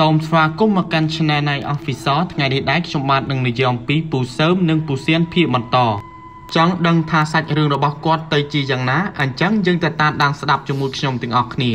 សូមស្វាគមន៍មកកាន់ Channel នៃ Officer ថ្ងៃនេះដែរខ្ញុំបាទនឹងនិយាយអំពីពូសើមនិងពូសៀនភាគបន្តចង់ដឹងថាសាច់រឿងរបស់គាត់ទៅជាយ៉ាងណាអញ្ចឹងយើងទៅតាមដានស្ដាប់ជាមួយខ្ញុំទាំងអស់គ្នា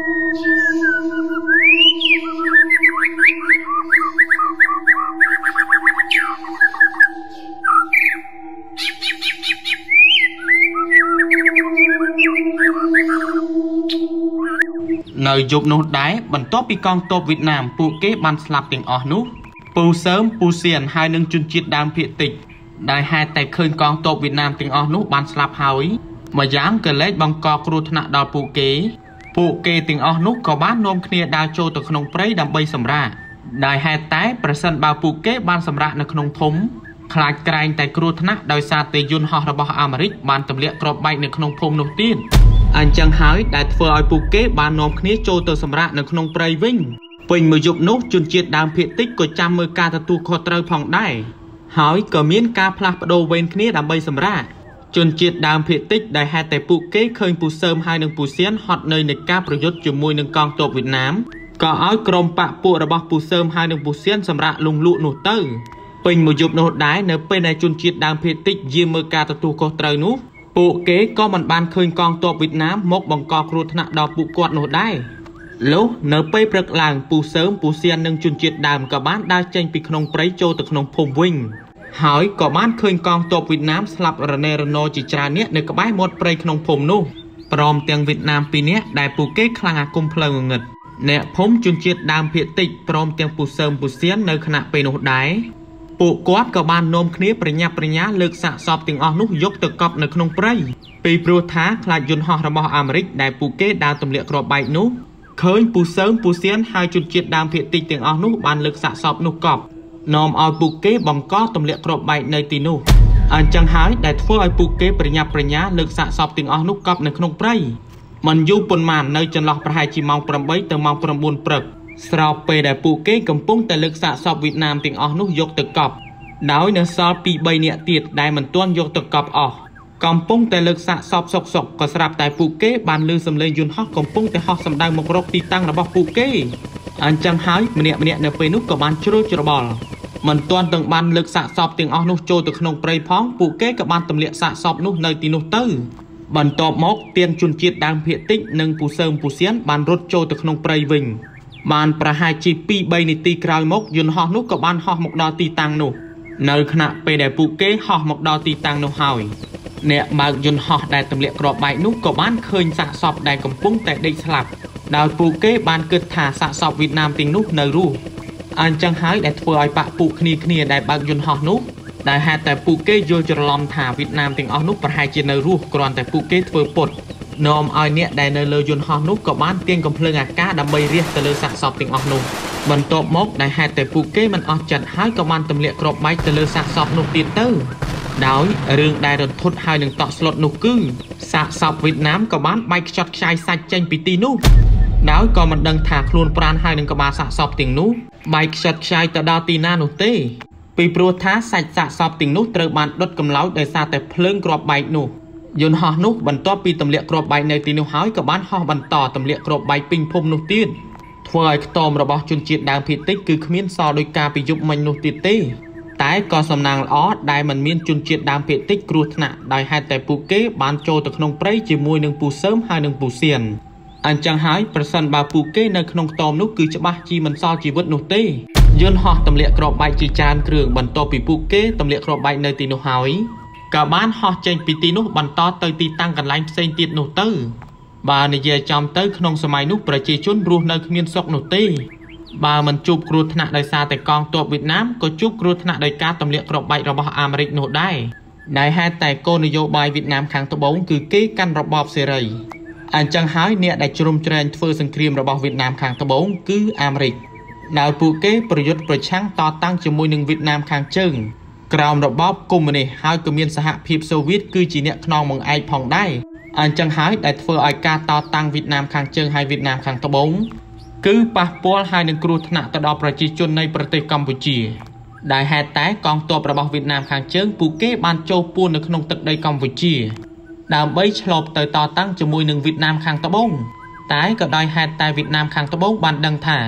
នៅយប់នោះដែរបន្ទាប់ពីកងទ័ពវៀតណាមពួកគេបានស្លាប់ទាំងអស់នោះពូសើមពូសៀនហើយនឹងជនជាតិដើមភាគតិចដែលហេតុតែឃើញកងទ័ពវៀតណាមទាំងអស់នោះបានស្លាប់ហើយម្យ៉ាងក៏លែងបង្កគ្រោះថ្នាក់ដល់ពួកគេទាំងអស់នោះក៏បាននាំគ្នាដើរចូលទៅក្នុងព្រៃដើម្បីសម្រាកដែលហេតុតែប្រសិនបើពួកគេបានសម្រាកនៅក្នុងភូមិខ្លាចក្រែងតែគ្រោះថ្នាក់ដោយសារតែយន្តហោះរបស់អាមេរិកបានទម្លាក់គ្រាប់បែកនៅក្នុងភូមិនោះទៀតអញ្ចឹងហើយដែលធ្វើឲ្យពួកគេបាននាំគ្នាចូលទៅសម្រាកនៅក្នុងព្រៃវិញពេញមួយយប់នោះជនជាតិដើមភាគតិចក៏ចាំមើលការទទួលខុសត្រូវផងដែរហើយក៏មានការផ្លាស់ប្ដូរវេនគ្នាដើម្បីសម្រាកជនជាតិដើមភាគតិចដែលហេតុតែពួកគេឃើញពូសើមហើយនឹងពូសៀនហត់នៅនៃការប្រយុទ្ធជាមួយនឹងកងទ័ពវៀតណាមក៏ឲ្យក្រុមបកពួករបស់ពូសើមហើយនឹងពូសៀនសម្រាកលងលក់នោះទៅពេញមួយយប់នោះដែរនៅពេលដែលជនជាតិដើមភាគតិចយាមមើលការទទួលខុសត្រូវនោះពួកគេក៏មិនបានឃើញកងទ័ពវៀតណាមមកបង្កគ្រោះថ្នាក់ដល់ពួកគាត់នោះដែរលុះនៅពេលព្រឹកឡើងពូសើមពូសៀននិងជនជាតិដើមក៏បានដើរចេញពីក្នុងព្រៃចូលទៅក្នុងភូមិវិញហើយក៏បានឃើញកងទ័ពវៀតណាមស្លាប់រនេរណោជាច្រើននាក់នៅក្បែរមាត់ព្រៃក្នុងភូមិនោះព្រមទាំងវៀតណាម2នាក់ដែលពួកគេខ្លាំងអាគមផ្លូវងងឹតអ្នកភូមិជនជាតិដើមភាគតិចព្រមទាំងពូសើមពូសៀននៅខណៈពេលនោះដែរពួកគាត់ក៏បាននាំគ្នាប្រញាប់ប្រញាល់លើកសាកសពទាំងអស់នោះយកទៅកប់នៅក្នុងព្រៃពីព្រោះថាខ្លាចយន្តហោះរបស់អាមេរិកដែលពួកគេដើរទម្លាក់គ្រាប់បែកនោះឃើញពូសើមពូសៀនហើយជនជាតិដើមភាគតិចទាំងអស់នោះបានលើកសាកសពនោះកប់នាំឲ្យពួកគេបង្កទម្លាក់គ្រាប់បែកនៅទីនោះអញ្ចឹងហើយដែលធ្វើឲ្យពួកគេប្រញាប់ប្រញាល់លើកសាកសពទាំងអស់នោះកប់នៅក្នុងព្រៃមិនយូរប៉ុន្មាននៅចន្លោះប្រហែលជាម៉ោង8ទៅម៉ោង9ព្រឹកស្របពេលដែលពួកគេកំពុងតែលើកសាកសពវៀតណាមទាំងអស់នោះយកទៅកប់ដោយនៅសល់ពី3នាក់ទៀតដែលមិនទាន់យកទៅកប់អស់កំពុងតែលើកសាកសពសុកក៏ស្រាប់តែពួកគេបានឮសំឡេងយន្តហោះកំពុងតែហោះសម្ដៅមករកទីតាំងរបស់ពួកគេអញ្ចឹងហើយម្នាក់នៅពេលនោះក៏បានជ្រួលច្របល់មិនទាន់ទាំងបានលើកសាកសពទាំងអស់នោះចូលទៅក្នុងព្រៃផងពួកគេក៏បានទម្លាក់សាកសពនោះនៅទីនោះទៅបន្ទាប់មកទានជនជាតិដើមភាគតិចនិងពូសើមពូសៀនបានរត់ចូលទៅក្នុងព្រៃវិញបានប្រហែលជា 2-3 នាទីក្រោយមកយន្តហោះនោះក៏បានហោះមកដល់ទីតាំងនោះនៅខណៈពេលដែលពួកគេហោះមកដល់ទីតាំងនោះហើយអ្នកបើកយន្តហោះដែលទម្លាក់គ្រាប់បែកនោះក៏បានឃើញសាកសពដែលកំពុងតែដេកស្លាប់ដោយពួកគេបានគិតថាសាកសពវៀតណាមទាំងនោះនៅរស់អញ្ចឹងហើយដែលធ្វើឲ្យបាក់ពួកគ្នាដែលបើកយន្តហោះនោះដែលហេតុតែពួកគេយល់ច្រឡំថាវៀតណាមទាំងអស់នោះប្រហែលជានៅរស់គ្រាន់តែពួកគេធ្វើពុតនាំឲ្យអ្នកដែលនៅលើយន្តហោះនោះក៏បានទាញកំភ្លើងអាកាសដើម្បីរះទៅលើសាកសពទាំងអស់នោះបន្ទាប់មកដែលហេតុតែពួកគេមិនអស់ចិត្តហើយក៏បានទម្លាក់គ្រាប់បែកទៅលើសាកសពនោះទៀតទៅដោយរឿងដែលរន្ធត់ហើយនឹងតក់ស្លុតនោះគឺសាកសពវៀតណាមក៏បានបែកខ្ចត់ខ្ចាយសាច់ចេញពីទីនោះដោយក៏មិនដឹងថាខ្លួនប្រាណហើយនឹងក្បាលសាកសពទាំងនោះបែកខ្ចត់ខ្ចាយទៅដល់ទីណានោះទេពីព្រោះថាសាច់សាកសពទាំងនោះត្រូវបានដុតកម្លោចដោយសារតែភ្លើងគ្រាប់បែកនោះយន្តហោះនោះបន្ទាប់ពីទម្លាក់គ្រាប់បែកនៅទីនោះហើយក៏បានហោះបន្តទម្លាក់គ្រាប់បែកពេញភូមិនោះទៀតធ្វើឲ្យខ្ទមរបស់ជនជាតិដើមភាគតិចគឺគ្មានសល់ដោយការពីយប់មិញនោះទៀតទេតែក៏សំណាងល្អដែលមិនមានជនជាតិដើមភាគតិចគ្រោះថ្នាក់ដោយហេតុតែពួកគេបានចូលទៅក្នុងព្រៃជាមួយនឹងពូសើមហើយនឹងពូសៀនអញ្ចឹងហើយប្រសិនបើពួកគេនៅក្នុងខ្ទមនោះគឺច្បាស់ជាមិនសល់ជីវិតនោះទេយន្តហោះទម្លាក់គ្រាប់បែកជាច្រើនគ្រឿងបន្ទាប់ពីពួកគេទម្លាក់គ្រាប់បែកនៅទីនោះហើយក៏បានហោះចេញពីទីនោះបន្តទៅទីតាំងកន្លែងផ្សេងទៀតនោះទៅបើនិយាយចំទៅក្នុងសម័យនោះប្រជាជនរស់នៅគ្មានសុខនោះទេបើមិនជួបគ្រោះថ្នាក់ដោយសារតែកងទ័ពវៀតណាមក៏ជួបគ្រោះថ្នាក់ដោយការទម្លាក់គ្រាប់បែករបស់អាមេរិកនោះដែរដែលហេតុតែគោលនយោបាយវៀតណាមខាងត្បូងគឺគេកាន់របបសេរីអញ្ចឹងហើយអ្នកដែលជ្រុំជ្រែងធ្វើសង្គ្រាមរបស់វៀតណាមខាងត្បូងគឺអាមេរិកដែលពួកគេប្រយុទ្ធប្រឆាំងតតាំងជាមួយនឹងវៀតណាមខាងជើងក្រោមរបបកុម្មុយនីសហើយក៏មានសហភាពសូវៀតគឺជាអ្នកខ្នងបង្អែកផងដែរអញ្ចឹងហើយដែលធ្វើឲ្យការតតាំងវៀតណាមខាងជើងហើយវៀតណាមខាងត្បូងគឺប៉ះពាល់ហើយនឹងគ្រោះថ្នាក់ទៅដល់ប្រជាជននៃប្រទេសកម្ពុជាដែលហេតុតែកងទ័ពរបស់វៀតណាមខាងជើងពួកគេបានចូលពួននៅក្នុងទឹកដីកម្ពុជាដើម្បីឆ្លប់ទៅតតាំងជាមួយនឹងវៀតណាមខាងត្បូងតែក៏ដោយហេតុតែវៀតណាមខាងត្បូងបានដឹងថា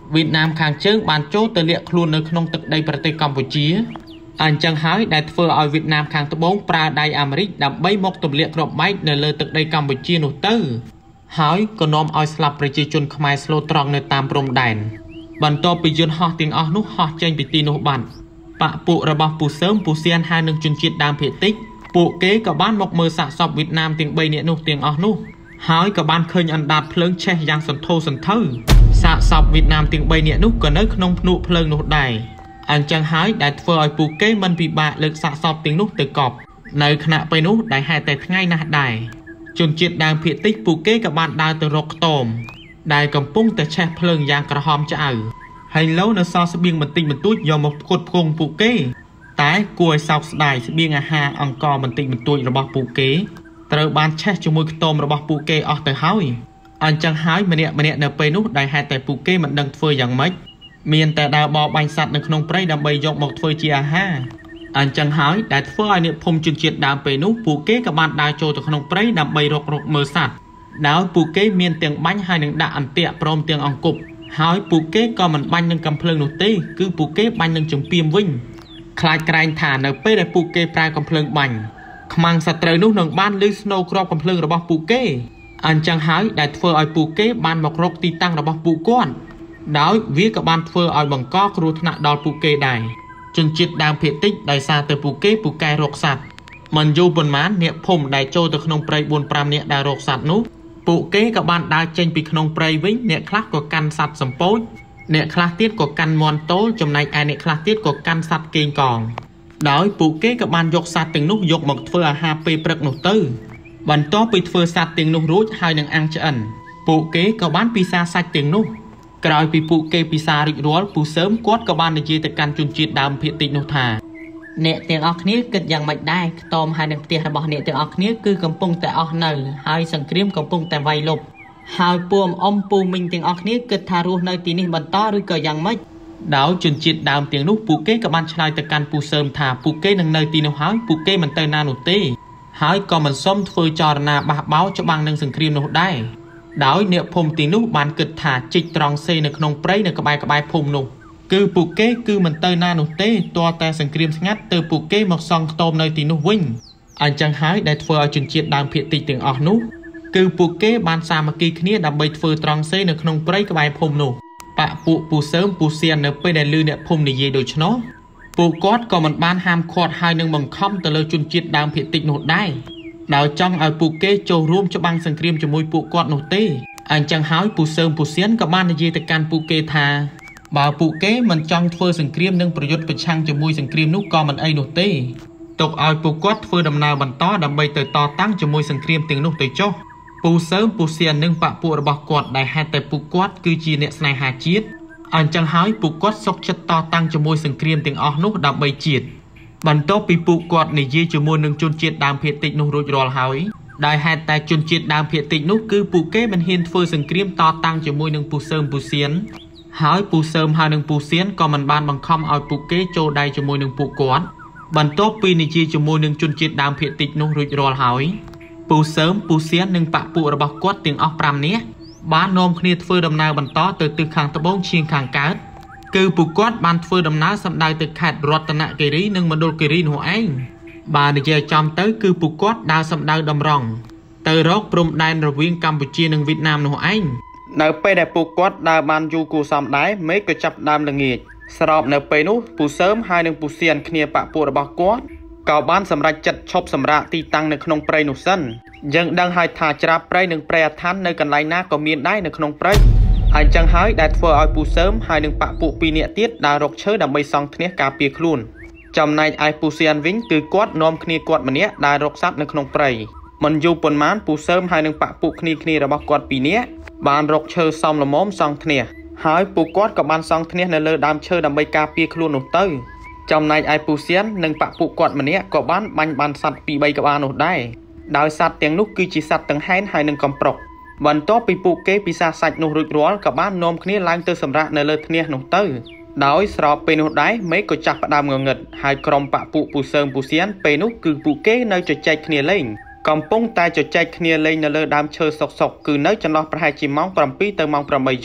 Việt Nam kháng chướng bàn chốt từ liệt luôn nơi không thực đâyប្រទេសកម្ពុជាអញ្ចឹងហើយដែលធ្វើឲ្យវៀតណាមខាងត្បូងប្រើដៃអាមេរិកដើម្បីមកទម្លាក់គ្រាប់បែកនៅលើទឹកដីកម្ពុជានោះទៅហើយក៏នាំឲ្យស្លាប់ប្រជាជនខ្មែរស្លូតត្រង់នៅតាមព្រំដែនបន្ទាប់ពីយន្តហោះទាំងអស់នោះហោះចេញពីទីនោះបាត់បកពួករបស់ពូសើមពូសៀនហើយនឹងជនជាតិដើមភាគតិចពួកគេក៏បានមកមើលសាកសពវៀតណាមទាំង3នាក់នោះទាំងអស់នោះហើយក៏បានឃើញអណ្ដាតភ្លើងឆេះយ៉ាងសន្ធោសន្ធៅសាកសពវៀតណាមទាំង3នាក់នោះក៏នៅក្នុងភ្នក់ភ្លើងនោះដែរអញ្ចឹងហើយដែលធ្វើឲ្យពួកគេមិនពិបាកលើកសាកសពទាំងនោះទៅកប់នៅខណៈពេលនោះដែលហេតុតែថ្ងៃណាស់ដែរជនជាតិដើមភាគតិចពួកគេក៏បានដើរទៅរកខ្ទមដែលកំពុងតែឆេះភ្លើងយ៉ាងក្រហមឆ្អៅហើយឡូវនៅសល់ស្បៀងបន្តិចបន្តួចយកមកផ្គត់ផ្គង់ពួកគេតែគួរឲ្យសោកស្ដាយស្បៀងអាហារអង្គបន្តិចបន្តួចរបស់ពួកគេត្រូវបានឆេះជាមួយខ្ទមរបស់ពួកគេអស់ទៅហើយអញ្ចឹងហើយម្នាក់នៅពេលនោះដែលហេតុតែពួកគេមិនដឹងធ្វើយ៉ាងម៉េចមានតែដើរបរបាញ់សត្វនៅក្នុងព្រៃដើម្បីយកមកធ្វើជាអាហារអញ្ចឹងហើយដែលធ្វើឲ្យអ្នកភូមិជនជាតិដើមពេលនោះពួកគេក៏បានដើរចូលទៅក្នុងព្រៃដើម្បីរកមើលសត្វដោយពួកគេមានទាំងបាញ់ហើយនឹងដាក់អន្ទាក់ព្រមទាំងអង្គប់ហើយពួកគេក៏មិនបាញ់នឹងកំភ្លើងនោះទេគឺពួកគេបាញ់នឹងចំពាមវិញខ្លាចក្រែងថានៅពេលដែលពួកគេប្រើកំភ្លើងបាញ់ខ្មាំងសត្រូវនោះនឹងបានលឺស្នូគ្រាប់កំភ្លើងរបស់ពួកគេអញ្ចឹងហើយដែលធ្វើឲ្យពួកគេបានមករកទីតាំងរបស់ពួកគាត់ដោយវាក៏បានធ្វើឲ្យបង្កគ្រោះថ្នាក់ដល់ពួកគេដែរជនជាតិដើមភាគតិចដោយសារតែពួកគេពូកែរកសត្វមិនយូរប៉ុន្មានអ្នកភូមិដែលចូលទៅក្នុងព្រៃ 4-5 នាក់ដែលរកសត្វនោះពួកគេក៏បានដើរចេញពីក្នុងព្រៃវិញអ្នកខ្លះក៏កាន់សត្វសំពោចអ្នកខ្លះទៀតក៏កាន់មាន់តូលចំណែកឯអ្នកខ្លះទៀតក៏កាន់សត្វកេងកងដោយពួកគេក៏បានយកសត្វទាំងនោះយកមកធ្វើអាហារពេលព្រឹកនោះទៅបន្ទាប់ពីធ្វើសត្វទាំងនោះរួចហើយនឹងអាំងឆ្អិនពួកគេក៏បានពិសាសាច់ទាំងនោះក្រោយពីពួកគេពិសារួចរាល់ពូសើមគាត់ក៏បាននិយាយទៅកាន់ជនជាតិដើមភាគតិចនោះថាអ្នកទាំងអស់គ្នាគិតយ៉ាងម៉េចដែរខ្ទមហើយនឹងផ្ទះរបស់អ្នកទាំងអស់គ្នាគឺកំពុងតែអស់នៅហើយសង្គ្រាមកំពុងតែវាយលុបហើយពូអ៊ំពូមីងទាំងអស់គ្នាគិតថារស់នៅទីនេះបន្តឬក៏យ៉ាងម៉េចដោយជនជាតិដើមទាំងនោះពួកគេក៏បានឆ្លើយទៅកាន់ពូសើមថាពួកគេនឹងនៅទីនោះហើយពួកគេមិនទៅណានោះទេហើយក៏មិនសុំធ្វើចរណាបះបោរច្បាំងនឹងសង្គ្រាមនោះដែរដោយអ្នកភូមិទីនោះបានគិតថាជីកត្រង់សេនៅក្នុងព្រៃនៅក្បែរភូមិនោះគឺពួកគេគឺមិនទៅណានោះទេទាល់តែសង្គ្រាមស្ងាត់ទៅពួកគេមកសង់ខ្ទមនៅទីនោះវិញអញ្ចឹងហើយដែលធ្វើឲ្យជនជាតិដើមភាគតិចទាំងអស់នោះគឺពួកគេបានសាមគ្គីគ្នាដើម្បីធ្វើត្រង់សេនៅក្នុងព្រៃក្បែរភូមិនោះបកពួកពូសើមពូសៀននៅពេលដែលឮអ្នកភូមិនិយាយដូច្នោះពួកគាត់ក៏មិនបានហាមឃាត់ហើយនឹងបង្ខំទៅលើជនជាតិដើមភាគតិចនោះដែរដោយចង់ឲ្យពួកគេចូលរួមច្បាំងសង្គ្រាមជាមួយពួកគាត់នោះទេអញ្ចឹងហើយពូសើមពូសៀនក៏បាននិយាយទៅកាន់ពួកគេថាបើពួកគេមិនចង់ធ្វើសង្គ្រាមនិងប្រយុទ្ធប្រឆាំងជាមួយសង្គ្រាមនោះក៏មិនអីនោះទេទុកឲ្យពួកគាត់ធ្វើដំណើរបន្តដើម្បីទៅតតាំងជាមួយសង្គ្រាមទាំងនោះទៅចុះពូសើមពូសៀននិងបកពួករបស់គាត់ដែលហេតុតែពួកគាត់គឺជាអ្នកស្នេហាជាតិអញ្ចឹងហើយពួកគាត់សុខចិត្តតតាំងជាមួយសង្គ្រាមទាំងអស់នោះដើម្បីជាតិបន្ទាប់ពីពួកគាត់និយាយជាមួយនឹងជនជាតិដើមភាគតិចនោះរួចរាល់ហើយដោយហេតុតែជនជាតិដើមភាគតិចនោះគឺពួកគេមិនហ៊ានធ្វើសង្គ្រាមតតាំងជាមួយនឹងពូសើមពូសៀនហើយពូសើមហើយនឹងពូសៀនក៏មិនបានបង្ខំឲ្យពួកគេចូលដៃជាមួយនឹងពួកគាត់បន្ទាប់ពីនិយាយជាមួយនឹងជនជាតិដើមភាគតិចនោះរួចរាល់ហើយពូសើមពូសៀននិងបកពួករបស់គាត់ទាំងអស់5នាក់បាននាំគ្នាធ្វើដំណើរបន្តទៅទិសខាងត្បូងឈៀងខាងកើតគឺពួកគាត់បានធ្វើដំណើរសម្ដៅទៅខេត្តរតនគិរីនិងមណ្ឌលគិរីនោះឯងបាននិយាយចំទៅគឺពួកគាត់ដើរសម្ដៅតម្រង់ទៅរកព្រំដែនរវាងកម្ពុជានិងវៀតណាមនោះឯងនៅពេលដែលពួកគាត់ដើរបានយូរគួរសមដែរមេឃក៏ចាប់ដើមល្ងាចស្របនៅពេលនោះពូសើមហើយនឹងពូសៀនគ្នាបកពួករបស់គាត់ក៏បានសម្រេចចិត្តឈប់សម្រាកទីតាំងនៅក្នុងព្រៃនោះសិនយើងដឹងហើយថាច្រាបព្រៃនិងព្រៃអាថ័ន្តនៅកន្លែងណាក៏មានដែរនៅក្នុងព្រៃហើយអញ្ចឹងហើយដែលធ្វើឲ្យពូសើមហើយនឹងបកពួក2នាក់ទៀតដើររកឈើដើម្បីសង់ធ្នះការពារខ្លួនចំណែកឯពូសៀនវិញគឺគាត់នាំគ្នាគាត់ម្នាក់ដើររកសត្វនៅក្នុងព្រៃមិនយូរប៉ុន្មានពូសើមហើយនឹងបកពួកគ្នារបស់គាត់2នាក់បានរកឈើសមល្មមសង់ធ្នះហើយពួកគាត់ក៏បានសង់ធ្នះនៅលើដើមឈើដើម្បីការពារខ្លួននោះទៅចំណែកឯពូសៀននិងបកពួកគាត់ម្នាក់ក៏បានបាញ់បានសត្វ2-3ក្បាលនោះដែរដោយសត្វទាំងនោះគឺជាសត្វទាំងហែនហើយនឹងកំប្រុកបន្ទាប់ពីពួកគេពិសាសាច់នោះរួចរាល់ក៏បាននាំគ្នាឡើងទៅសម្រាកនៅលើធ្នះនោះទៅដោយស្របពេលនោះដែរមេឃក៏ចាប់ផ្ដើមងងឹតហើយក្រុមបកពួកពូសើមពូសៀនពេលនោះគឺពួកគេនៅជជែកគ្នាលេងកំពុងតែជជែកគ្នាលេងនៅលើដើមឈើសុកគឺនៅចន្លោះប្រហែលជាម៉ោង7ទៅម៉ោង8យប់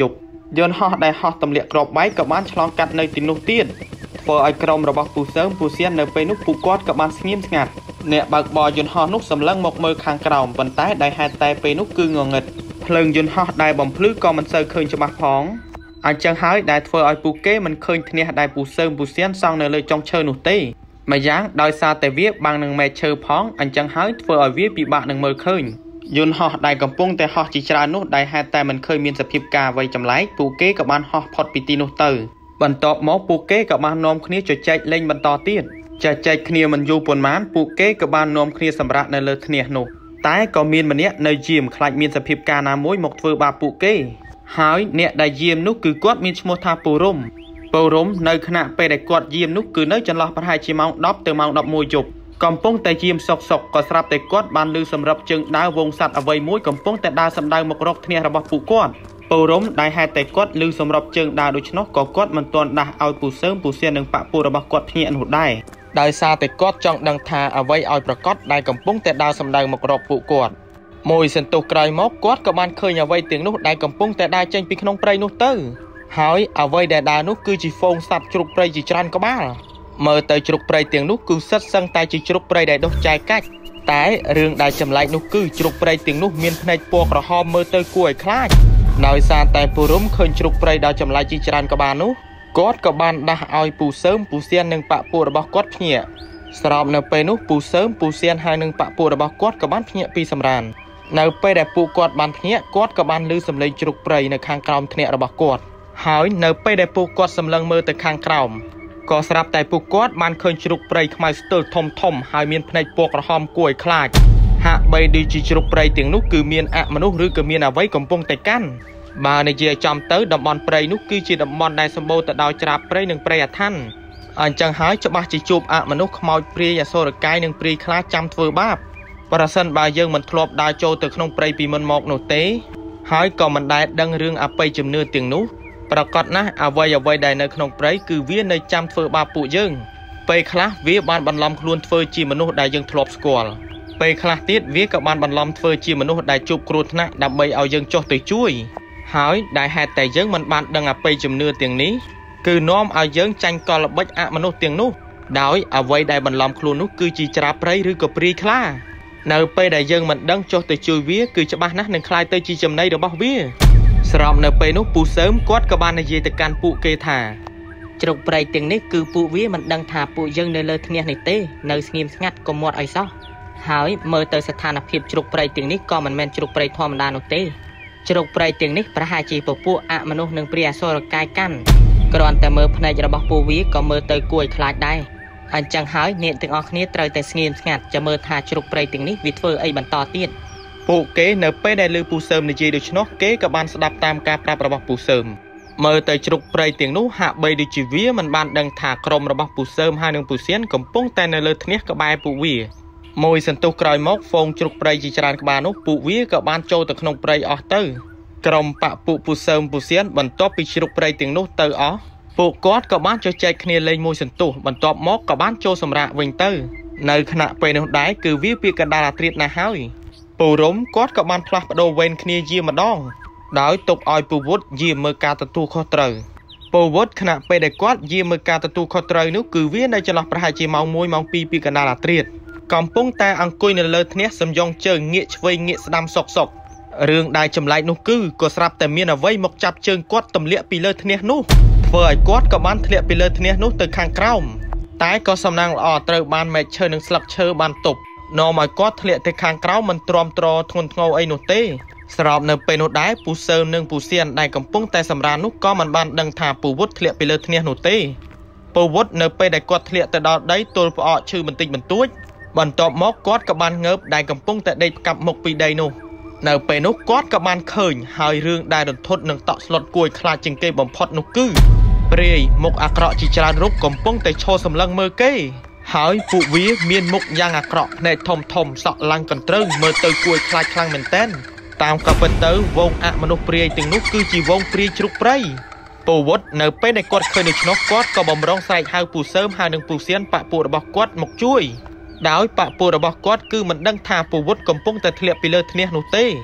យន្តហោះដែលហោះទម្លាក់គ្រាប់បែកក៏បានឆ្លងកាត់នៅទីនោះទៀតធ្វើឲ្យក្រុមរបស់ពូសើមពូសៀននៅពេលនោះពួកគាត់ក៏បានស្ងៀមស្ងាត់អ្នកបើកបរយន្តហោះនោះសម្លឹងមកមើលខាងក្រោមប៉ុន្តែដោយហេតុតែពេលនោះគឺងងឹតភ្លើងយន្តហោះដែលបំភ្លឺក៏មិនសូវឃើញច្បាស់ផងអញ្ចឹងហើយដែលធ្វើឲ្យពួកគេមិនឃើញធ្នះដែលពូសើមពូសៀនសង់នៅលើចុងឈើនោះទេម្យ៉ាងដោយសារតែវាបាំងនឹងមែកឈើផងអញ្ចឹងហើយធ្វើឲ្យវាពិបាកនឹងមើលឃើញយន្តហោះដែលកំពុងតែហោះជាច្រើននោះដែលហេតុតែមិនឃើញមានសភាពការអ្វីចម្លែកពួកគេក៏បានហោះផុតពីទីនោះទៅបន្ទាប់មកពួកគេក៏បាននាំគ្នាជជែកលេងបន្តទៀតជជែកគ្នាមិនយូរប៉ុន្មានពួកគេក៏បាននាំគ្នាសម្រាកនៅលើធ្នះនោះតែក៏មានម្នាក់នៅយាមខ្លាចមានសភាពការណាមួយមកធ្វើបាបពួកគេហើយអ្នកដែលយាមនោះគឺគាត់មានឈ្មោះថាពូរុំនៅខណៈពេលដែលគាត់យាមនោះគឺនៅចន្លោះប្រហែលជាម៉ោង10ទៅម៉ោង11យប់កំពុងតែយាមសុកក៏ស្រាប់តែគាត់បានឮសម្រាប់ជើងដើរវងសัตว์អ្វីមួយកំពុងតែដើរសម្ដៅមករកធ្នះរបស់ពួកគាត់ពូរុំដែលហេតុតែគាត់ឮសម្រាប់ជើងដើរដូច្នោះក៏គាត់មិនទាន់ដាស់ឲ្យពូសើមពូសៀននិងប៉ពួករបស់គាត់ភ្ញាក់នោះដែរដោយសារតែគាត់ចង់ដឹងថាអ្វីឲ្យប្រកាសដែលកំពុងតែដើរសម្ដៅមករកពួកគាត់មួយសន្ទុះក្រោយមកគាត់ក៏បានឃើញអ្វីទាំងនោះដែលកំពុងតែដើរចេញពីក្នុងព្រៃនោះទៅហើយអ្វីដែលដើរនោះគឺជាហ្វូងសត្វជ្រូកព្រៃជាច្រើនក្បាលមើលទៅជ្រូកព្រៃទាំងនោះគឺសិតសឹងតែជាជ្រូកព្រៃដែលដុះចែកកាច់តែរឿងដែលចម្លែកនោះគឺជ្រូកព្រៃទាំងនោះមានភ្នែកពណ៌ក្រហមមើលទៅគួរឲ្យខ្លាចដោយសារតែពូរុំឃើញជ្រូកព្រៃដ៏ចម្លែកជាច្រើនក្បាលនោះគាត់ក៏បានដាស់ឲ្យពូសើមពូសៀននិងប៉ពួករបស់គាត់ភ្ញាក់ស្របនៅពេលនោះពូសើមពូសៀនហើយនិងប៉ពួករបស់គាត់ក៏បានភ្ញាក់ពីសម្រាននៅពេលដែលពួកគាត់បានភ្ញាក់គាត់ក៏បានឮសំឡេងជ្រូកព្រៃនៅខាងក្រោមធ្នាក់របស់គាត់ហើយនៅពេលដែលពួកគាត់សម្លឹងមើលទៅខាងក្រោមក៏ស្រាប់តែពួកគាត់បានឃើញជ្រូកព្រៃខ្មៅស្ទើរធំហើយមានភ្នែកពណ៌ក្រហមគួរឲ្យខ្លាចហាក់បីដូចជាជ្រូកព្រៃទាំងនោះគឺមានអមនុស្សឬក៏មានអ្វីកំពុងតែកាន់បើនិយាយចំទៅតំបន់ព្រៃនោះគឺជាតំបន់ដែលសម្បូរទៅដោយច្រាបព្រៃនិងព្រៃអាថ័ន្តអញ្ចឹងហើយច្បាស់ជាជួបអមនុស្សខ្មោចព្រាយអសុរកាយនិងព្រាយខ្លាចចាំធ្វើបាបប្រសិនបើយើងមិនធ្លាប់ដើរចូលទៅក្នុងព្រៃពីមុនមកនោះទេហើយក៏មិនដែលដឹងរឿងអបិយជំនឿទាំងនោះប្រកាសណាស់អ្វីដែលនៅក្នុងព្រៃគឺវានៅចាំធ្វើបាបពួកយើងពេលខ្លះវាបានបន្លំខ្លួនធ្វើជាមនុស្សដែលយើងធ្លាប់ស្គាល់ពេលខ្លះទៀតវាក៏បានបន្លំធ្វើជាមនុស្សដែលជួបគ្រោះថ្នាក់ដើម្បីឲ្យយើងចុះទៅជួយហើយដែលហេតុតែយើងមិនបានដឹងអបិយជំនឿទាំងនេះគឺនាំឲ្យយើងចាញ់កលល្បិចអមនុស្សទាំងនោះដោយអ្វីដែលបន្លំខ្លួននោះគឺជាច្រាបព្រៃឬក៏ព្រាយខ្លានៅពេលដែលយើងមិនដឹងចុះទៅជួយវាគឺច្បាស់ណាស់នឹងคล้ายទៅជាចំណីរបស់វាស្របនៅពេលនោះពូសើមគាត់ក៏បាននិយាយទៅកាន់ពួកគេថាជ្រូកព្រៃទាំងនេះគឺពួកវាមិនដឹងថាពួកយើងនៅលើធ្នះនេះទេនៅស្ងៀមស្ងាត់កុំមាត់ឲ្យសោះហើយមើលទៅស្ថានភាពជ្រូកព្រៃទាំងនេះក៏មិនមែនជ្រូកព្រៃធម្មតានោះទេជ្រូកព្រៃទាំងនេះប្រហែលជាពពួកអមនុស្សនិងព្រាយអសុរកាយកាន់គ្រាន់តែមើលភ្នែករបស់ពួកវាក៏មើលទៅគួរឲ្យខ្លាចដែរអញ្ចឹងហើយអ្នកទាំងអស់គ្នាត្រូវតែស្ងៀមស្ងាត់ចាំមើលថាជ្រូកព្រៃទាំងនេះវាធ្វើអីបន្តទៀតពួកគេនៅពេលដែលឮពូសើមនិយាយដូច្នោះគេក៏បានស្ដាប់តាមការប្រាប់របស់ពូសើមមើលទៅជ្រូកព្រៃទាំងនោះហាក់បីដូចជាវាមិនបានដឹងថាក្រុមរបស់ពូសើមហើយនិងពូសៀនកំពុងតែនៅលើធ្នះក្បែរពួកវាមួយសន្ទុះក្រោយមកហ្វូងជ្រូកព្រៃជាច្រើនក្បាលនោះពួកវាក៏បានចូលទៅក្នុងព្រៃអស់ទៅក្រុមប៉ពួកពូសើមពូសៀនបន្ទាប់ពីជ្រូកព្រៃទាំងនោះទៅអស់ពួកគាត់ក៏បានជជែកគ្នាលេងមួយសន្ទុះបន្ទាប់មកក៏បានចូលសម្រាកវិញទៅនៅខណៈពេលនោះដែរគឺវាពាកកណ្ដាលអាត្រៀតណាស់ហើយពូរុំគាត់ក៏បានផ្លាស់ប្ដូរវេនគ្នាយាមម្ដងដោយទុកឲ្យពូវុឌ្ឍយាមមើលការទទួលខុសត្រូវពូវុឌ្ឍខណៈពេលដែលគាត់យាមមើលការទទួលខុសត្រូវនោះគឺវានៅចន្លោះប្រហែលជាម៉ោង1ម៉ោង2ពីកណ្ដាលអាត្រៀតកំពុងតែអង្គុយនៅលើធ្នះសំយ៉ងជើងងាកឆ្វេងងាកស្ដាំសុករឿងដែលចម្លែកនោះគឺក៏ស្រាប់តែមានអ្វីមកចាប់ជើងគាត់ទម្លាក់ពីលើធ្នះនោះធ្វើឲ្យគាត់ក៏បានធ្លាក់ពីលើធ្នះនោះទៅខាងក្រោមតែក៏សំណាងល្អត្រូវបានមែកឈើនិងស្លឹកឈើបានទប់នាំឲ្យគាត់ធ្លាក់ទៅខាងក្រោមមិនទ្រាំទ្រធ្ងន់ធ្ងរអីនោះទេស្របនៅពេលនោះដែរពូសើមនិងពូសៀនដែលកំពុងតែសម្រាននោះក៏មិនបានដឹងថាពូវុឌ្ឍធ្លាក់ពីលើធ្នះនោះទេពូវុឌ្ឍនៅពេលដែលគាត់ធ្លាក់ទៅដល់ដីទល់ផ្អកឈឺបន្តិចបន្តួចបន្ទាប់មកគាត់ក៏បានងើបដែលកំពុងតែដេកផ្កាប់មុខពីដីនោះនៅពេលនោះគាត់ក៏បានឃើញហើយរឿងដែលរន្ធត់នឹងតក់ស្លុតគួរឲ្យខ្លាចជាងគេបំផុតនោះគឺព្រាយមុខអាក្រក់ជាច្រើនរូបកំពុងតែឈរសម្លឹងមើលគេហើយពួកវាមានមុខយ៉ាងអាក្រក់ភ្នែកធំសក់ឡើងកន្ទ្រឹងមើលទៅគួរឲ្យខ្លាចខ្លាំងមែនទែនតាមក៏ពិតទៅវងអមនុស្សព្រាយទាំងនោះគឺជាវងព្រាយជ្រូកព្រៃពូវុឌ្ឍនៅពេលដែលគាត់ឃើញដូច្នោះគាត់ក៏បំរុងស្រែកហៅពូសើមហើយនិងពូសៀនប៉ពួករបស់គាត់មកជួយដោយប៉ពួករបស់គាត់គឺមិនដឹងថាពូវុឌ្ឍកំពុងតែធ្លាក់ពីលើធ្នះនោះទេ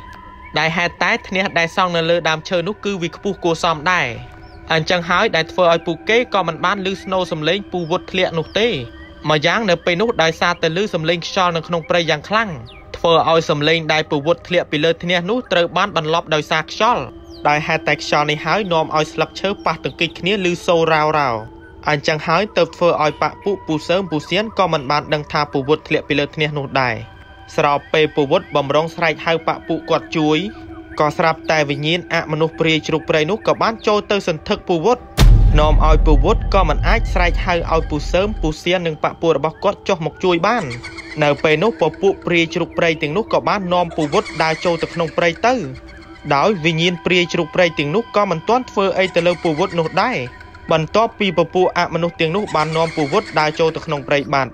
đại hai tái thnia đại song nở lơ đam chơi nút cư vì phu cô xóm đài anh chẳng hỏi đại phơi ai pu kế còn mình bán lư snow sầm lên pu vụt liệt nút tê mà dáng nở pe nút đại xa từ lư sầm lên cho nở không prey giang khăng phơi ai sầm lên đại pu vụt liệt bị lơ thnia nút trời bán bắn lọp đại xa cho đại hai tay cho này hỏi nôm ai slap chớ pa từng kịch nia lư sâu rào rào anh chẳng hỏi từ phơi ai pa pu sớm pu xiên còn mình bán đằng tha pu vụt liệt bị lơ thnia nút đại sau pe pu vụt bầm rong sải hai pa pu quạt chuốiก็สรับแต่วิญญาณอมนุษย์ปรีจุกปรีนุกกับบ้านโจเตอร์สันทึกปูวดนอมเอาปูวดก็มันอาจใส่ให้เอาปูเสริมปูเสียนหนึ่งปะปูระบอกก็จกหมกจุยบ้านเนอไปนุกปอปูปรีจุกปรีติงนุกกับบ้านนอมปูวดได้โจตะขนงปรีเตอร์ดาววิญญาณปรีจุกปรีติงนุกก็มันต้อนเฟอไอตะเลปูวดนุกได้บรรทบปีปปูอมนุษย์ติงนุกบ้านนอมปูวดได้โจตะขนงปรีบ้าน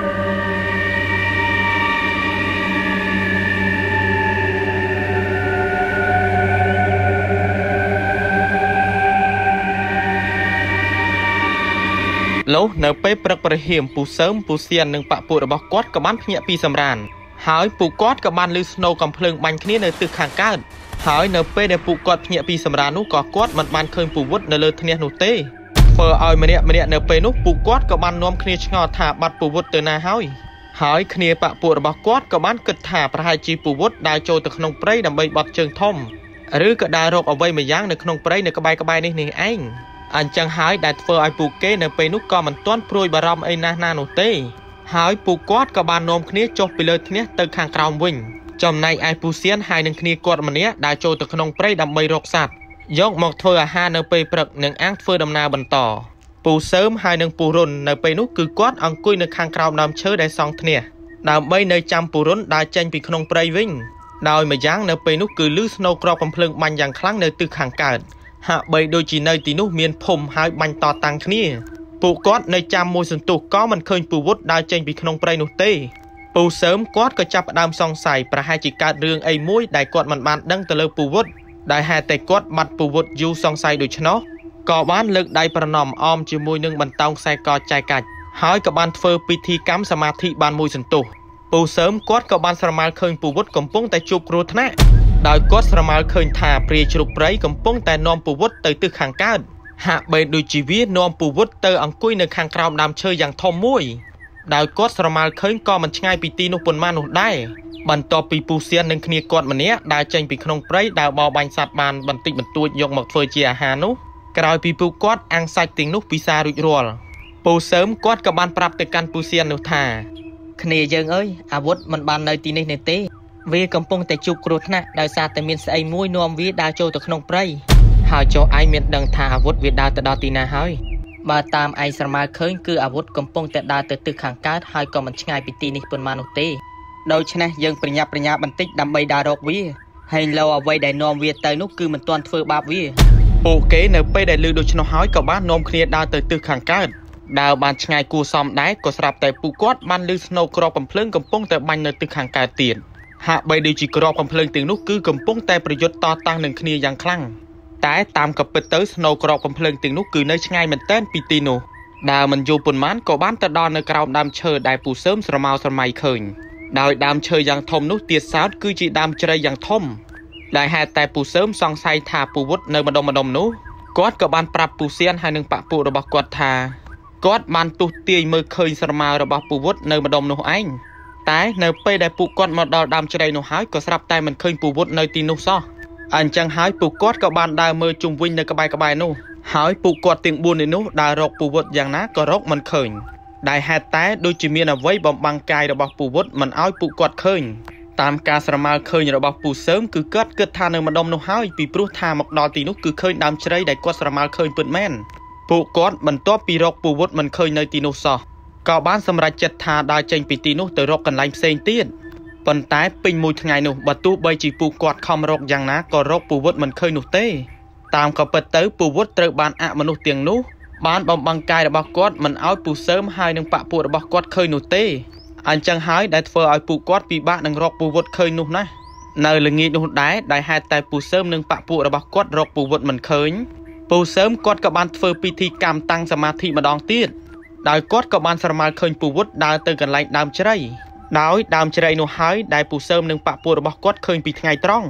แล้วเนอไปประกประเหียมปูเสริมปูเซียนหนึ่งปะปูระบอกกอดกับบ้านพญปีสำรานหายปูกอดกับบ้านลือสโนกำเพลิงบันคนี้ในตึกข้างก้านหายเนอไปในปูกอดพญปีสำรานุกกอดมันบ้านเคยปูวุฒในเลือดเนียนุเต้เฟอเอามาเนี่ยเนอไปนุปูกอดกับบ้านน้อมคนี้ชงอถาบัดปูวุฒเตนาหายคนี้ปะปูระบอกกอดกับบ้านกึศถาประหายจีปูวุฒได้โจตะขนงเปรย์ดำใบบัดเชิงทอมหรือกระดารกเอาไว้มาย่างในขนงเปรย์ในกระบายนี่เองอันจังหายได้เฟอไอปูเก้ในไปนุกก็มันต้นปลุยบารมไอนาโนเต้หายปูกอดกับบานนมคนี้จบไปเลยทีนี้ตึกข้างกราววิ่งจอมในไอปูเซียนหายหนึ่งคนี้กอดมันเนี้ยได้โจตะขนงเปรย์ดำใบรกสัตว์ยกหมอกเฟอหาในไปปรึกหนึ่งอ้างเฟอดำนาบรรต่อปูเสริมหายหนึ่งปูรุนในไปนุกคือกอดอังกุยในข้างกราวดำเชื้อได้สองทีนี้ดำใบในจำปูรุนได้เจนปีขนงเปรย์วิ่งดาวมาย่างในไปนุกคือลื้อสโนกรอบกำเพลิงมันอย่างครั้งในตึกข้างเกิดหากใบโดยจีในตีนุเมียนพมหายบันต่อตังคนี้ปูกอดในจามมวยสันตุกก็มันเคยปูวุฒได้เจนปีขนงเปรย์นุเต้ปูเสริมกอดก็จับดามซองใส่ประหายจิการเรื่องไอ้มวยได้กอดมันบานดังตะเลปูวุฒได้หายแต่กอดมัดปูวุฒยูซองใส่โดยชนะก่อบ้านเลิกได้ประนอมออมจีมวยหนึ่งบันตองใส่กอดใจกัดหายกับบ้านเฟอร์พิธีกรรมสมาธิบ้านมวยสันตุปูเสริมกอดกับบ้านสมาลเคยปูวุฒกำปงแต่จูบครูทนะโดยกอดสมาลเคยถ่าเปรียจุกไรกำปงแต่นอมปูวุฒเตยตึกขังก้านหากใบดูจีวีนอมปูวุฒเตยอังกุยในขังกราวดำเชยอย่างทอมมวยโดยกอดสมาลเคยก็มันง่ายปีตีนุปนมานุได้บรรทอปีปูเซียนหนึ่งคณีกอดมันเนี้ยได้เจงปีขนมเปรย์ดาวบอลบังสัตบานบันติบันตัวยกหมกเฟอร์เจียหานุกลายปีปูกอดอังไซติงนุปีซารุยรัวปูเสริมกอดกับบานปรับติกันปูเซียนนุธาคณียังเอ้ยอาวุธมันบานในตีนี้ในเต้วีกำปงแต่จุกรุธนะโดยซาแต่มีนใส่มวยนวมวีดาวโจตะขนงเปรย์หาโจไอเมียนดังทาอาวุธวีดาวแต่ดาวตีนาเฮ้ยมาตามไอสมาเคยคืออาวุธกำปงแต่ดาวแต่ตึกขังการหายก็มันง่ายปีตีนี้เป็นมานุเต้โดยชนะยังปริญญาบันติดำใบดาวรกวีให้เราเอาไว้ได้นอมวีเตยนุกคือมันตอนเฟือบาบวีโอเคเนไปได้ลือโดยชนะหายกับบ้านนอมเคลียดาวแต่ตึกขังการดาวบานง่ายกูซ้อมได้ก็สลับแต่ปูกอดมันลือสโนกรอบกำเพลิงกำปงแต่บันในตึกขังการเตียนหากใบดีจีกรอบกำเพลิงติงนุกคือกำปงแต่ประโยชน์ต่อตั้งหนึ่งคณีอย่างคลั่งแต่ตามกับเปิดเตอร์สโนกรอบกำเพลิงติงนุกคือในง่ายมันเต้นปีติโนดาวมันโยปนมันก็บ้านตะดอนในกราวดำเชยได้ปูเสริมสมาวสมัยเคยดาวดำเชยอย่างทมนุกเตียสาวคือจีดำเชยอย่างทมได้หาแต่ปูเสริมซองไซถาปูวุฒในมาดมนุกอดกับบ้านปรับปูเซียนให้หนึ่งปะปูระบกอดทากอดมันตุเตียมือเคยสมาวระบปูวุฒในมาดมนุไอแต่ในไปได้ปูกอดมาดอดำเชยนุหายก็สลับแต่มันเคยปูวุฒในตีนุซ้ออันจังหายปูกอดกับบ้านได้มือจุ่มวิ่งในกระบายนุหายปูกอดติงบุญในนุได้รกปูวุฒอย่างนั้นก็รกมันเคยได้หาแต่โดยจีเมียนเอาไว้บำบังกายระบปูวุฒมันเอาปูกอดเคยตามการสมาเคยระบปูเสริมคือเกิดทานในมาดมนุหายปีปลุกทามักดอตีนุคือเคยดำเชยได้กอดสมาเคยเปิดแม่นปูกอดมันตัวปีรกปูวุฒมันเคยในตีนุซ้อก็บ้านสำหรับจัดทาได้เจงปีตีนุแต่รกกันไล่เซนเตียนปนท้ายปิงมวยทางไงนุบัตุใบจีปูกอดคอมรกอย่างนั้นก็รกปูวุฒมันเคยนุเต้ตามกับเปิดเตอปูวุฒเตอบ้านอะมนุษย์เตียงนุบ้านบำบังกายระบกอดมันเอาปูเสริมให้หนึ่งปะปูระบกอดเคยนุเต้อันจังหายได้เฟอเอาปูกอดปีบ้านหนึ่งรกปูวุฒเคยนุนะในเรื่องนี้นุได้หายแต่ปูเสริมหนึ่งปะปูระบกอดรกปูวุฒมันเคยปูเสริมกอดกับบ้านเฟอพิธีกรรมตั้งสมาธิมาดองตีดได้กอดกับบ้านสมาเคยปูวุฒได้เติมกันไล่ดำเชยดาวดำเชยนุหายได้ปูเสริมหนึ่งปะปูระบกอดเคยปีไงตรอง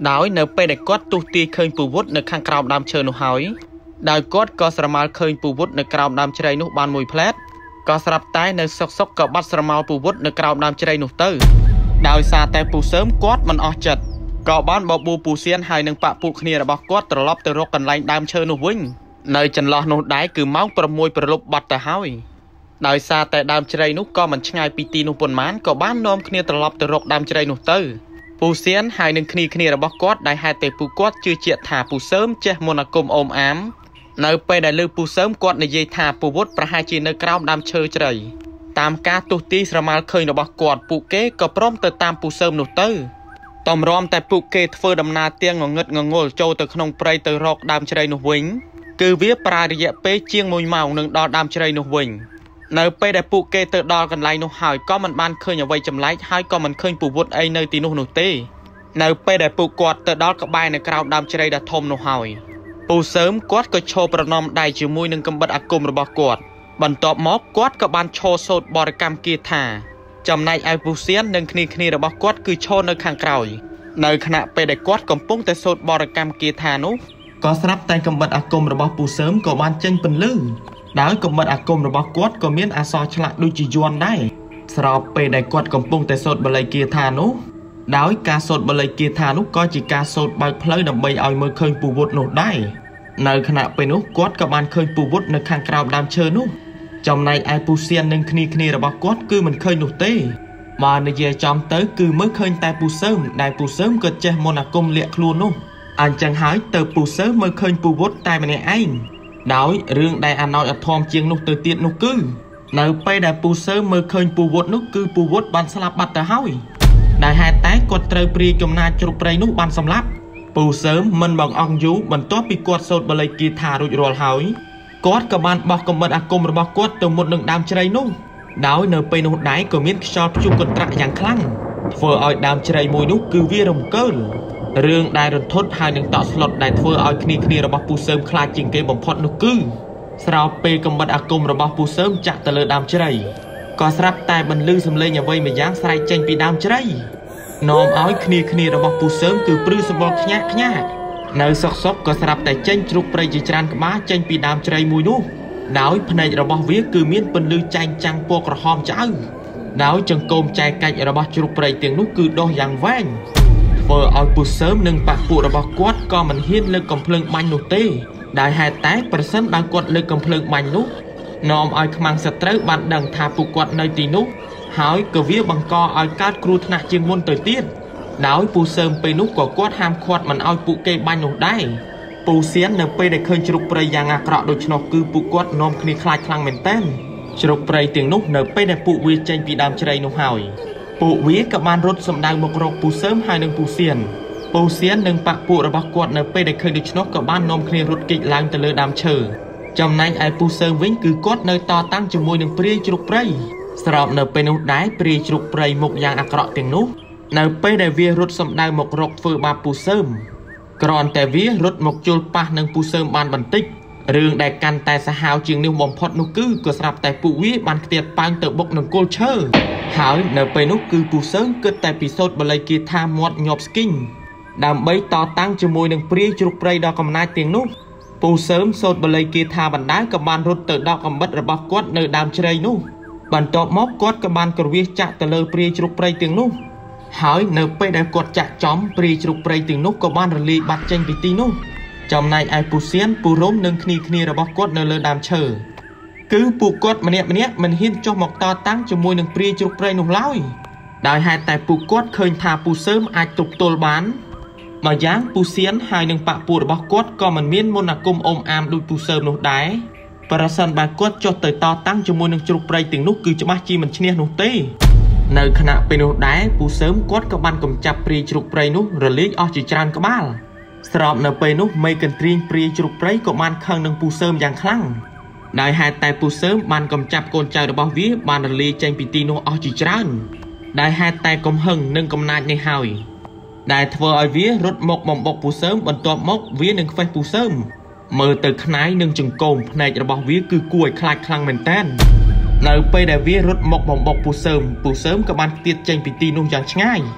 ដោយនៅពេលដែលគាត់ទុះទាយឃើញពូវុតនៅខាងក្រោមដើមឈើនោះហើយដោយគាត់ក៏ស្រមាល់ឃើញពូវុតនៅក្រោមដើមជ្រៃនោះបានមួយផ្លែតក៏ស្រាប់តែនៅសុកក៏បាត់ស្រមោលពូវុតនៅក្រោមដើមជ្រៃនោះទៅដោយសារតែពូសើមគាត់មិនអស់ចិត្តក៏បានបបួលពូសៀនហើយនឹងបាក់ពួកគ្នារបស់គាត់ត្រឡប់ទៅរកកន្លែងដើមឈើនោះវិញនៅចន្លោះនោះដែរគឺម៉ោង6ព្រលប់បាត់ទៅហើយដោយសារតែដើមជ្រៃនោះក៏មិនឆ្ងាយពីទីនោះប៉ុន្មានក៏បាននាំគ្នាត្រឡប់ទៅរកដើមជ្រៃនោះទៅពូសៀនហើយនឹងគ្នារបស់គាត់ដែលហេតុតែពូគាត់ជឿជាក់ថាពូសើមចេះមន្តអាគមអូមអាមនៅពេលដែលលើពូសើមគាត់និយាយថាពូវុតប្រហែលជានៅក្រោមដើមឈើជ្រៃតាមការទុះទីស្រមាល់ឃើញរបស់គាត់ពួកគេក៏ព្រមទៅតាមពូសើមនោះទៅតំរំតែពួកគេធ្វើដំណើរទាំងងងឹតងងល់ចូលទៅក្នុងព្រៃទៅរកដើមជ្រៃនោះវិញគឺវាប្រើរយៈពេលជាង1ម៉ោងនឹងដល់ដើមជ្រៃនោះវិញនៅពេលដែលពួកគេទៅដល់កន្លែងនោះហើយក៏មិនបានឃើញអ្វីចម្លែកហើយក៏មិនឃើញពូវុតអីនៅទីនោះទេនៅពេលដែលពួកគាត់ទៅដល់ក្បែរនៅក្រោមដើមជ្រៃដ៏ធំនោះហើយពូសើមគាត់ក៏ឈរប្រណម្យដៃជាមួយនឹងកំបិតអាគមរបស់គាត់បន្ទាប់មកគាត់ក៏បានឈរសូត្របរិកម្មគាថាចំណែកឯពូសៀននិងគ្នារបស់គាត់គឺឈរនៅខាងក្រោយនៅខណៈពេលដែលគាត់កំពុងតែសូត្របរិកម្មគាថានោះក៏ស្រាប់តែកំបិតអាគមរបស់ពូសើមក៏បានចេញពន្លឺដោយកំបិតអាគមរបស់គាត់ក៏មានអក្សរឆ្លាក់ដូចជាយ័ន្តដែរស្របពេលដែលគាត់កំពុងតែសូត្របល័យគាថានោះដោយការសូត្របល័យគាថានោះក៏ជាការសូត្របើកផ្លូវដើម្បីឲ្យមើលឃើញពូវុតនោះដែរនៅខណៈពេលនោះគាត់ក៏បានឃើញពូវុតនៅខាងក្រោមដើមឈើនោះចំណែកឯពូសៀននិងគ្នារបស់គាត់គឺមិនឃើញនោះទេបើនិយាយចំទៅគឺមើលឃើញតែពូសើមដែលពូសើមក៏ចេះមន្តអាគមលាក់ខ្លួននោះអញ្ចឹងហើយទៅពូសើមមើលឃើញពូវុតតែម្នាក់ឯងដោយរឿងដែលអាណោចអធមជាងនោះទៅទៀតនោះគឺនៅពេលដែលពូសើមមើលឃើញពូវុតនោះគឺពូវុតបានស្លាប់បាត់ទៅហើយដែលហេតុតែគាត់ត្រូវព្រាយចំណាចជ្រូកព្រៃនោះបានសម្លាប់ពូសើមមិនបងអង្គយូរបន្ទាប់ពីគាត់សូត្របល័យគាថារួចរាល់ហើយគាត់ក៏បានបោះកំបិតអាគមរបស់គាត់ទៅមុតនឹងដើមជ្រៃនោះដោយនៅពេលនោះដែរក៏មានខ្យល់ព្យុះកន្ត្រាក់យ៉ាងខ្លាំងធ្វើឲ្យដើមជ្រៃមួយនោះគឺវារំកើលរឿងដែលរន្ធត់ហើយនឹងតក់ស្លុតដែលធ្វើឲ្យគ្នារបស់ពូសើមខ្លាចជាងគេបំផុតនោះគឺស្របពេលកំបិតអាគមរបស់ពូសើមចាក់ទៅលើដើមជ្រៃក៏ស្រាប់តែបន្លឺសំឡេងអ្វីម្យ៉ាងស្រែកចេញពីដើមជ្រៃនាំឲ្យគ្នារបស់ពូសើមគឺព្រឺសម្បល់ខ្ញាក់នៅសុកក៏ស្រាប់តែចេញជ្រូកព្រៃជាច្រើនក្បាលចេញពីដើមជ្រៃមួយនោះដោយភ្នែករបស់វាគឺមានពន្លឺចែងចាំងពណ៌ក្រហមឆ្អៅដោយចង្កូមចែកកាច់របស់ជ្រូកព្រៃទាំងនោះគឺដុះយ៉ាងវែងធ្វើឲ្យពូសើមនិងបពុរបស់គាត់ក៏មិនហ៊ានលើកកំភ្លើងបាញ់នោះទេដោយហេតុតែប្រសិនបើគាត់លើកកំភ្លើងបាញ់នោះនាំឲ្យខ្មាំងសត្រូវបានដឹងថាពួកគាត់នៅទីនោះហើយក៏វាបង្កឲ្យកើតគ្រោះថ្នាក់ជាងមុនទៅទៀតដោយពូសើមពេលនោះក៏គាត់ហាមឃាត់មិនឲ្យពួកគេបាញ់នោះដែរពូសៀននៅពេលដែលឃើញជ្រូកព្រៃយ៉ាងអាក្រក់ដូច្នោះគឺពួកគាត់នាំគ្នាខ្លាចខ្លាំងមែនទែនជ្រូកព្រៃទាំងនោះនៅពេលដែលពួកវាចេញពីដើមជ្រៃនោះហើយពួកវាក៏បានរត់សម្ដៅមករកពូសើមហើយនឹងពូសៀននិងបពុរបស់គាត់នៅពេលដែលឃើញដូច្នោះក៏បាននាំគ្នារត់គេចឡើងទៅលើដើមឈើចំណែកឯពូសើមវិញគឺគាត់នៅតតាំងជាមួយនឹងព្រាយជ្រូកព្រៃស្របនៅពេលនោះដែរព្រាយជ្រូកព្រៃមុខយ៉ាងអាក្រក់ទាំងនោះនៅពេលដែលវារត់សម្ដៅមករកធ្វើបាបពូសើមគ្រាន់តែវារត់មកជុលប៉ះនឹងពូសើមបានបន្តិចរឿងដែលកាន់តែសាហាវជាងនេះបំផុតនោះគឺក៏ស្រាប់តែពួកវាបានខ្ទាតប៉ាងទៅបុកនឹងគល់ឈើហើយនៅពេលនោះគឺពូសើមគិតតែពីសូត្របល័យគាថាមាត់ញាប់ស្គីងដើម្បីតតាំងជាមួយនឹងព្រាយជ្រូកព្រៃដ៏កំណាចទាំងនោះពូសើមសូត្របល័យគាថាបណ្ដាក៏បានរត់ទៅដកកំបិតរបស់គាត់នៅដើមជ្រៃនោះបន្ទាប់មកគាត់ក៏បានក្រវាសចាក់ទៅលើព្រាយជ្រូកព្រៃទាំងនោះហើយនៅពេលដែលគាត់ចាក់ចំព្រាយជ្រូកព្រៃទាំងនោះក៏បានរលាយបាត់ចេញពីទីនោះចំណែកឯពូសៀនពូរំនិងគ្នារបស់គាត់នៅលើដើមឈើគឺពួកគាត់ម្នាក់មិនហ៊ានចុះមកតតាំងជាមួយនឹងព្រាយជ្រូកព្រៃនោះឡើយដោយហេតុតែពួកគាត់ឃើញថាពូសើមអាចទប់ទល់បានមកយ៉ាងពូសៀនហើយនឹងបពុរបស់គាត់ក៏មិនមានមន្តអាគមអូមអាមដូចពូសើមនោះដែរប្រសិនបើគាត់ចុះទៅតតាំងជាមួយនឹងជ្រូកព្រៃទាំងនោះគឺច្បាស់ជាមិនឈ្នះនោះទេនៅខណៈពេលនោះដែរពូសើមគាត់ក៏បានកំចាប់ព្រាយជ្រូកព្រៃនោះរលាយអស់ជាច្រើនក្បាលស្របនៅពេលនោះមេកន្ទ្រីងព្រាយជ្រូកព្រៃក៏បានខឹងនឹងពូសើមយ៉ាងខ្លាំងដោយហេតុតែពូសើមបានកំចាប់កូនចៅរបស់វាបានរលាយចេញពីទីនោះអស់ជាច្រើនដោយហេតុតែកំហឹងនិងកំណាចនេះហើយដែលធ្វើឲ្យវារត់មកបំបុកពូសើមបន្ទាប់មកវានឹងខ្វេះពូសើមមើលទៅខ្នាយនឹងចង្កូមភ្នែករបស់វាគឺគួរឲ្យខ្លាចខ្លាំងមែនតើនៅពេលដែលវារត់មកបំបុកពូសើមក៏បានខ្ទាតចេញពីទីនោះយ៉ាងឆ្ងាយ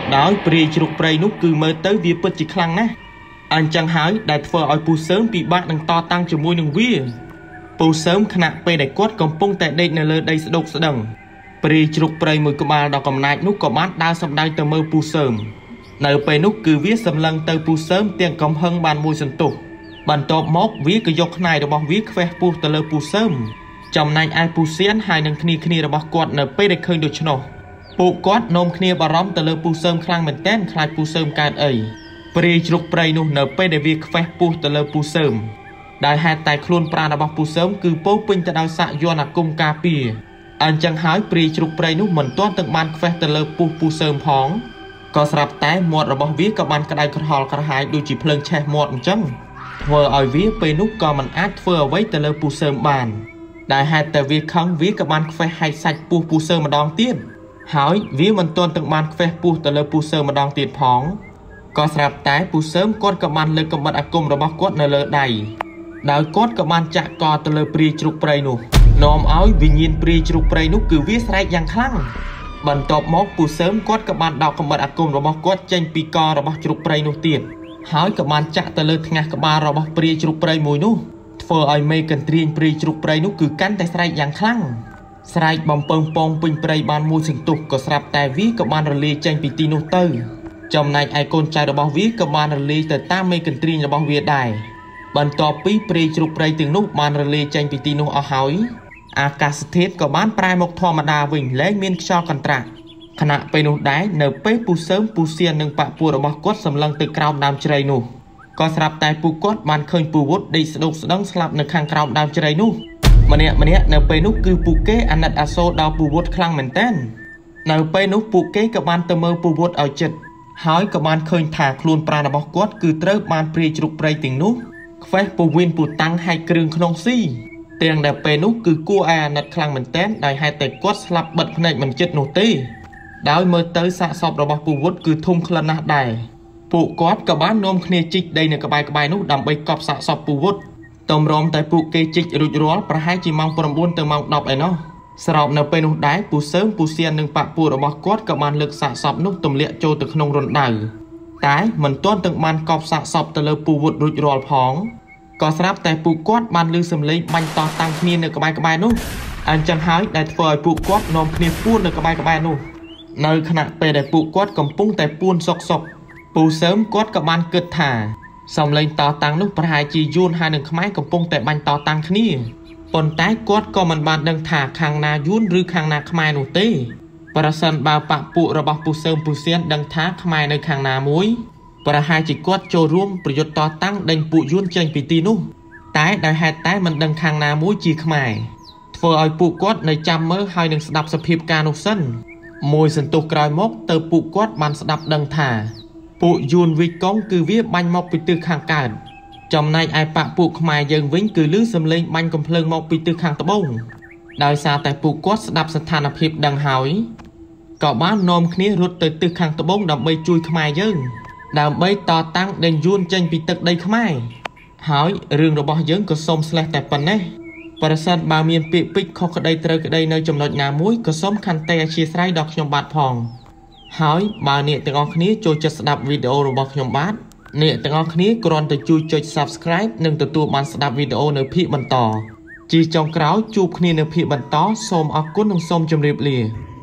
ដោយព្រាយជ្រុកព្រៃនោះគឺមើលទៅវាពិតជាខ្លាំងណាស់អញ្ចឹងហើយដែលធ្វើឲ្យពូសើមពិបាកនឹងតតាំងជាមួយនឹងវាពូសើមខណៈពេលដែលគាត់កំពុងតែដេកនៅលើដីស្ដុកស្ដឹងព្រាយជ្រុកព្រៃមួយក្បាលដ៏កំណាចនោះក៏បានដើរសម្ដៅទៅមើលពូសើមនៅពេលនោះគឺវាសម្លឹងទៅពូសើមទាំងកំហឹងបានមួយសន្ទុះបន្ទាប់មកវាក៏យកខ្នែរបស់វាខ្វេះពោះទៅលើពូសើមចំណែកឯពូសៀនហើយនឹងគ្នារបស់គាត់នៅពេលដែលឃើញដូច្នោះពួកគាត់នាំគ្នាបារម្ភទៅលើពូសើមខ្លាំងមែនទែនខ្លាចពូសើមកើតអីព្រាយជ្រុកព្រៃនោះនៅពេលដែលវាខ្វេះពោះទៅលើពូសើមដោយហេតុតែខ្លួនប្រាណរបស់ពូសើមគឺពោពេញទៅដោយសាក់យ័ន្តអាគមការពារអញ្ចឹងហើយព្រាយជ្រុកព្រៃនោះមិនទាន់ទាំងបានខ្វេះទៅលើពោះពូសើមផងក៏ស្រាប់តែមាត់របស់វាក៏បានក្តៅក្រហល់ក្រហាយដូចជាភ្លើងឆេះមាត់អញ្ចឹងធ្វើឲ្យវាពេលនោះក៏មិនអាចធ្វើអ្វីទៅលើពូសើមបានដែលហេតុតែវាខឹងវាក៏បានខ្វេះហែកសាច់ពោះពូសើមម្ដងទៀតហើយវាមិនទាន់ទាំងបានខ្វេះពោះទៅលើពូសើមម្ដងទៀតផងក៏ស្រាប់តែពូសើមគាត់ក៏បានលើកកំបិតអាគមរបស់គាត់នៅលើដៃដោយគាត់ក៏បានចាក់កទៅលើព្រាយជ្រុកព្រៃនោះនាំឲ្យវិញ្ញាណព្រាយជ្រុកព្រៃនោះគឺវាស្រែកយ៉ាងខ្លាំងបន្ទាប់មកពូសើមគាត់ក៏បានដកកំបិតអាគមរបស់គាត់ចេញពីករបស់ជ្រុកព្រៃនោះទៀតហើយក៏បានចាក់ទៅលើថ្ងាសក្បាលរបស់ព្រាយជ្រុកព្រៃមួយនោះធ្វើឲ្យមេកន្ទ្រាញព្រាយជ្រុកព្រៃនោះគឺកាន់តែស្រែកយ៉ាងខ្លាំងស្រែកបំពងពងពេញព្រៃបានមួយសន្ទុះក៏ស្រាប់តែវាក៏បានរលាយចេញពីទីនោះទៅចំណែកឯកូនចៅរបស់វាក៏បានរលាយទៅតាមមេកន្ទ្រាញរបស់វាដែរបន្ទាប់ពីព្រាយជ្រុកព្រៃទាំងនោះបានរលាយចេញពីទីនោះអស់ហើយអាកាសធាតុក៏បានប្រែមកធម្មតាវិញលែងមានខ្យល់កន្ត្រាក់ខណៈពេលនោះដែរនៅពេលពូសើមពូសៀននិងប៉ពួករបស់គាត់សម្លឹងទៅក្រោមដើមជ្រៃនោះក៏ស្រាប់តែពួកគាត់បានឃើញពូវុឌ្ឍដេកស្ដុកស្ដឹងស្លាប់នៅខាងក្រោមដើមជ្រៃនោះម្នាក់នៅពេលនោះគឺពួកគេអាណិតអាសូរដល់ពូវុឌ្ឍខ្លាំងមែនទែននៅពេលនោះពួកគេក៏បានទៅមើលពូវុឌ្ឍឲ្យចិត្តហើយក៏បានឃើញថាខ្លួនប្រាណរបស់គាត់គឺត្រូវបានព្រាយជ្រុកព្រៃទាំងនោះខ្វេះពវៀនពូតាំងហែកគ្រឿងក្នុងស៊ីទាំងដែលពេលនោះគឺគួរឲ្យអាណិតខ្លាំងមែនទែនដោយហេតុតែគាត់ស្លាប់បិទភ្នែកមិនជិតនោះទេដោយមើលទៅសាកសពរបស់ពូវុឌ្ឍគឺធំក្លិនណាស់ដែរពួកគាត់ក៏បាននាំគ្នាជីកដីនៅក្បែរនោះដើម្បីកប់សាកសពពូវុឌ្ឍតម្រាំតែពួកគេជីករួចរាល់ប្រហែលជាម៉ោង9ទៅម៉ោង10ឯណោះស្របនៅពេលនោះដែរពូសើមពូសៀននិងប៉ពួករបស់គាត់ក៏បានលើកសាកសពនោះទម្លាក់ចូលទៅក្នុងរណ្ដៅតែមិនទាន់ទាំងបានកប់សាកសពទៅលើពូវុឌ្ឍរួចរាល់ផងក៏ស្រាប់តែពួកគាត់បានឮសំឡេងបាញ់តតាំងគ្នានៅក្បែរនោះអញ្ចឹងហើយដែលធ្វើឲ្យពួកគាត់នាំគ្នាពួននៅក្បែរនោះនៅខណៈពេលដែលពួកគាត់កំពុងតែពួនសុកពូសើមគាត់ក៏បានគិតថាសំឡេងតតាំងនោះប្រហែលជាយួនហើយនឹងខ្មែរកំពុងតែបាញ់តតាំងគ្នាប៉ុន្តែគាត់ក៏មិនបានដឹងថាខាងណាយួនឬខាងណាខ្មែរនោះទេប្រសិនបើប៉ពួករបស់ពូសើមពូសៀនដឹងថាខ្មែរនៅខាងណាមួយប្រហែលជាគាត់ចូលរួមប្រយុទ្ធតតាំងដេញពួកយួនចេញពីទីនោះតែដោយហេតុតែមិនដឹងខាងណាមួយជាខ្មែរធ្វើឲ្យពួកគាត់នៅចាំមើលហើយនឹងស្ដាប់សភាពការនោះសិនមួយសន្ទុះក្រោយមកទៅពួកគាត់បានស្ដាប់ដឹងថាពួកយួនវិកុងគឺវាបាញ់មកពីទិសខាងកើតចំណែកឯប៉ពួកខ្មែរយើងវិញគឺឮសំឡេងបាញ់កំភ្លើងមកពីទិសខាងត្បូងដោយសារតែពួកគាត់ស្ដាប់ស្ថានភាពដឹងហើយក៏បាននាំគ្នារត់ទៅទិសខាងត្បូងដើម្បីជួយខ្មែរយើងដើម្បីតតាំងដេញយួនចេញពីទឹកដីខ្មែរហើយរឿងរបស់យើងក៏សូមស្លេះតែប៉ុណ្ណេះប្រសិនបើមានពាក្យពេចន៍ខុសក្តីត្រូវក្តីនៅចំណុចណាមួយក៏សូមខន្តីអធ្យាស្រ័យដល់ខ្ញុំបាទផងហើយបើអ្នកទាំងអស់គ្នាចូលចិត្តស្ដាប់វីដេអូរបស់ខ្ញុំបាទអ្នកទាំងអស់គ្នាគ្រាន់តែជួយចុច Subscribe និងទទួលបានស្ដាប់វីដេអូនៅភាគបន្តជាចុងក្រោយជួបគ្នានៅភាគបន្តសូមអរគុណនិងសូមជម្រាបលា